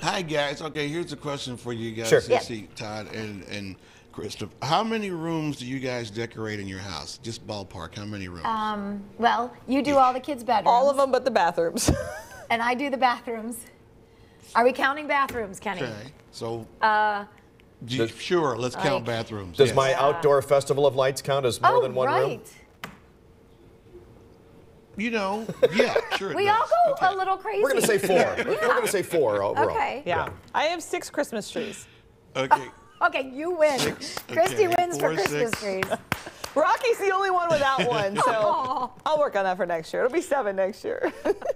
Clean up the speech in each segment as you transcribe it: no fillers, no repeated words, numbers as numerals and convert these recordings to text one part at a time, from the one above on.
Hi guys. Okay, here's a question for you guys, Sure. Sissy, Todd, and Christopher. How many rooms do you guys decorate in your house? Just ballpark. How many rooms? Well, you do all the kids' bedrooms. All of them but the bathrooms. And I do the bathrooms. Are we counting bathrooms, Kenny? Okay. So. Sure. Let's count bathrooms. Does yes. my outdoor festival of lights count as more than one room? right. You know, yeah, sure. it We does. all go a little crazy. We're going to say 4. We're going to say 4 overall. Okay. Yeah. I have 6 Christmas trees. Okay. Okay, you win. 6. Christy Okay, wins for 4, Christmas 6. trees. Rocky's the only one without one, so Aw. I'll work on that for next year. It'll be 7 next year.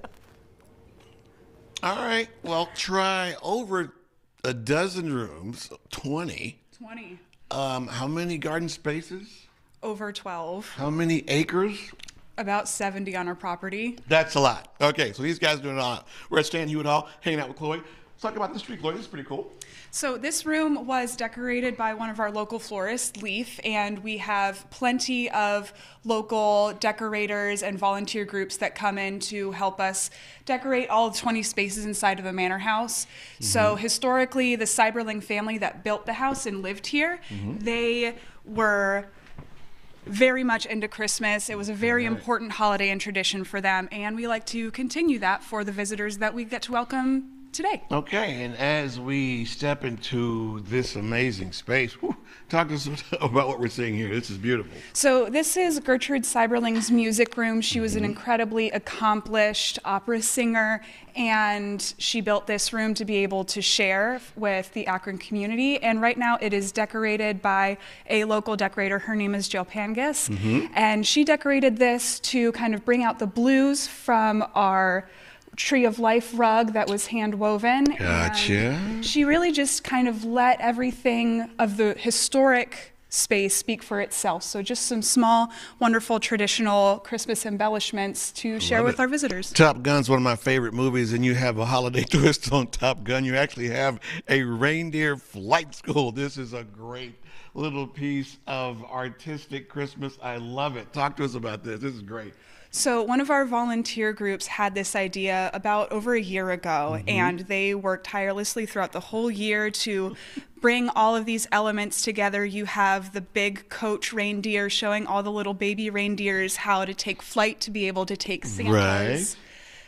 All right. Well, try over a dozen rooms, 20. 20. How many garden spaces? Over 12. How many acres? About 70 on our property. That's a lot. Okay, so these guys are doing a lot. We're at Stan Hewitt Hall, hanging out with Chloe. Let's talk about this tree, Chloe. This is pretty cool. So this room was decorated by one of our local florists, Leaf, and we have plenty of local decorators and volunteer groups that come in to help us decorate all 20 spaces inside of the manor house. So historically, the Cyberling family that built the house and lived here, they were very much into Christmas. It was a very important holiday and tradition for them, and we like to continue that for the visitors that we get to welcome today. Okay, and as we step into this amazing space, talk to us about what we're seeing here. This is beautiful. So this is Gertrude Cyberling's music room. She was an incredibly accomplished opera singer, and she built this room to be able to share with the Akron community. And right now it is decorated by a local decorator. Her name is Jill Pangus, and she decorated this to kind of bring out the blues from our Tree of Life rug that was hand woven. Gotcha. And she really just kind of let everything of the historic space speak for itself. So just some small, wonderful, traditional Christmas embellishments to share with our visitors. Top Gun's one of my favorite movies, and you have a holiday twist on Top Gun. You actually have a reindeer flight school. This is a great little piece of artistic Christmas. I love it. Talk to us about this. This is great. So one of our volunteer groups had this idea about over a year ago, and they worked tirelessly throughout the whole year to bring all of these elements together. You have the big coach reindeer showing all the little baby reindeers how to take flight to be able to take Santa's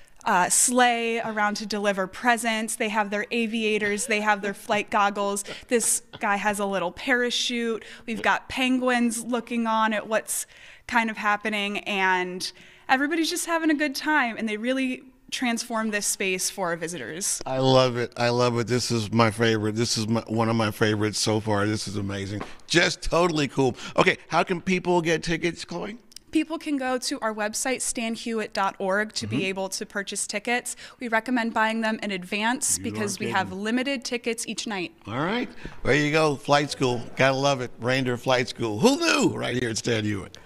sleigh around to deliver presents. They have their aviators, they have their flight goggles. This guy has a little parachute. We've got penguins looking on at what's kind of happening, and everybody's just having a good time, and they really transform this space for our visitors. I love it. I love it. This is my favorite. This is one of my favorites so far. This is amazing. Just totally cool. Okay, how can people get tickets, Chloe? People can go to our website, stanhewitt.org, to be able to purchase tickets. We recommend buying them in advance because we have limited tickets each night. All right. There you go. Flight school. Gotta love it. Reindeer Flight School. Who knew? Right here at Stan Hewitt.